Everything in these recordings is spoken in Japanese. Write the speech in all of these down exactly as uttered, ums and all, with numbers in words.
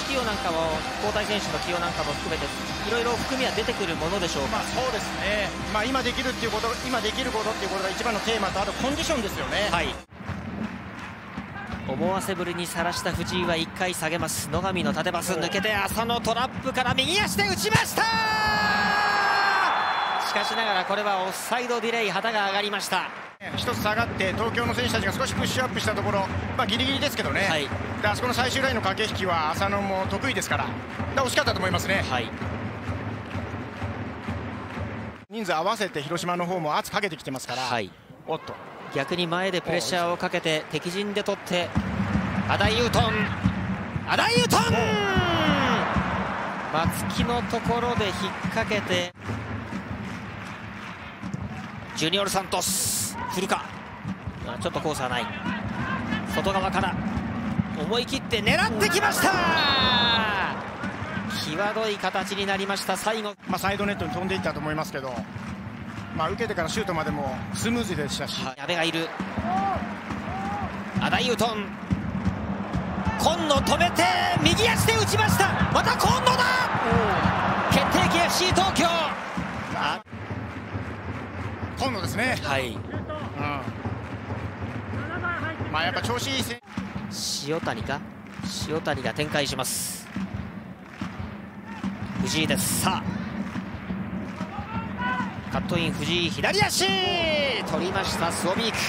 起用なんかも交代選手の起用なんかも含めていろいろ含みは出てくるものでしょうか。 まあ、そうですね、まあ、今できるっていうこと今できることっていうことが一番のテーマと、あとコンディションですよね。 はい、思わせぶりにさらした藤井はいっかい下げます。野上の縦パス抜けて浅野トラップから右足で打ちました。しかしながらこれはオフサイドディレイ、旗が上がりました。 一つ下がって東京の選手たちが少しプッシュアップしたところ、まあ、ギリギリですけどね、はい、であそこの最終ラインの駆け引きは浅野も得意ですから、だ惜しかったと思いますね。はい、人数合わせて広島の方も圧かけてきてますから、はい、おっと逆に前でプレッシャーをかけて敵陣で取ってアダイユートンアダイユートン松木のところで引っ掛けてジュニオル・サントス振るか、ちょっとコースはない。外側から思い切って狙ってきました。際どい形になりました。最後、 まあ、サイドネットに飛んでいったと思いますけど、まあ、受けてからシュートまでもスムーズでしたし、 矢部がいる。アダイユトン今野止めて右足で打ちました。また今野だ。決定機 エフシー 東京、 今野ですね。はい、うん、まあやっぱ調子いい選手。塩谷か塩谷が展開します。藤井です。さあカットイン藤井左足取りました。スオビーク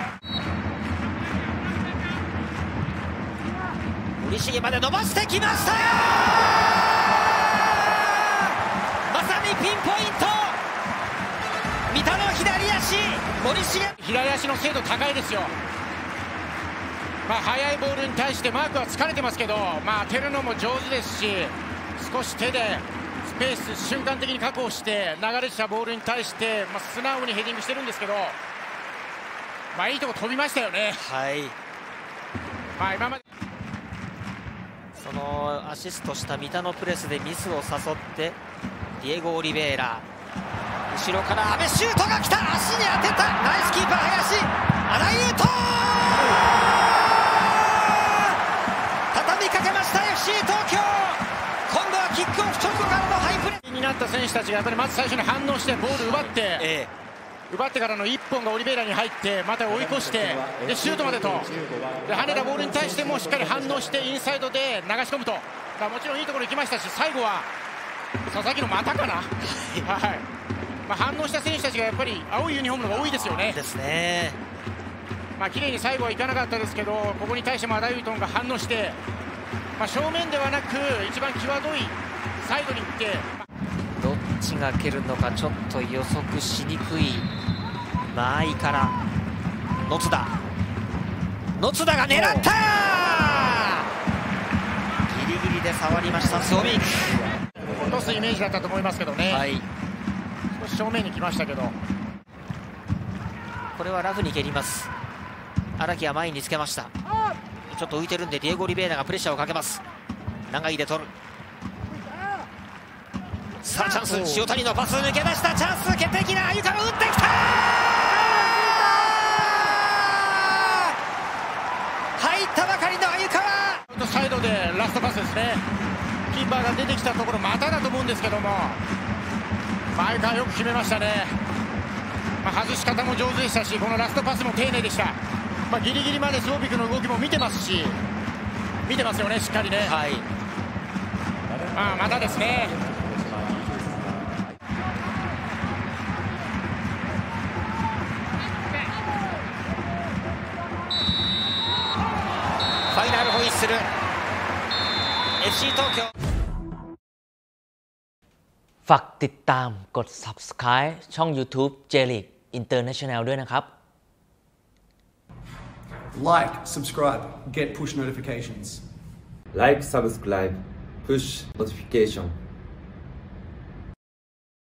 森重まで伸ばしてきました。まさにピンポイント。三田の左足森重左足の精度高いですよ。まあ速いボールに対してマークは疲れてますけど、まあ当てるのも上手ですし、少し手でスペース瞬間的に確保して流れてたボールに対して、まあ、素直にヘディングしてるんですけど、まあいいとこ飛びましたよね。はい、まあ今までそのアシストした三田のプレスでミスを誘ってディエゴ・オリベイラ、後ろから阿部シュートが来た。足に当てた。ナイスキーパー林。アダイユート畳みかけました エフシー 東京。今度はキックオフ直後からのハイプレーになった選手たちがやっぱりまず最初に反応してボール奪って、ええ、奪ってからのいっぽんがオリベイラに入ってまた追い越してでシュートまでとで跳ねたボールに対してもしっかり反応してインサイドで流し込むと、だもちろんいいところ行きましたし、最後は佐々木の股かなはい、まあ、反応した選手たちがやっぱり青いユニフォームのが多いですよね。ですね。まあ綺麗に最後はいかなかったですけど、ここに対してもアダイユトンが反応して、まあ、正面ではなく一番際どいサイドに行って、 どっちが蹴るのかちょっと予測しにくい間合いから野津田野津田が狙った。ギリギリで触りましたスオビーク。 落とすイメージだったと思いますけどね、はい、少し正面に来ましたけど、 これはラフに蹴ります。荒木は前につけました。ちょっと浮いてるんでディエゴ・リベイラがプレッシャーをかけます。長いで取る。さあチャンス、塩谷のパス抜け出した。チャンス、決定機な鮎川打ってきた。入ったばかりの鮎川。 サイドでラストパスですね。キーパーが出てきたところまただと思うんですけども、鮎川よく決めましたね。まあ、外し方も上手でしたし、このラストパスも丁寧でした。まあ、ギリギリまでスオビクの動きも見てますし、見てますよね、しっかりね。はい、まあ、またですね。 ファイナルホイッスル エフซี 東京。 ฝากติดตามกด ซับสไครบ์ ช่อง ยูทูบ J League International ด้วยนะครับ Like, subscribe, get push notifications. Like, subscribe, push notification.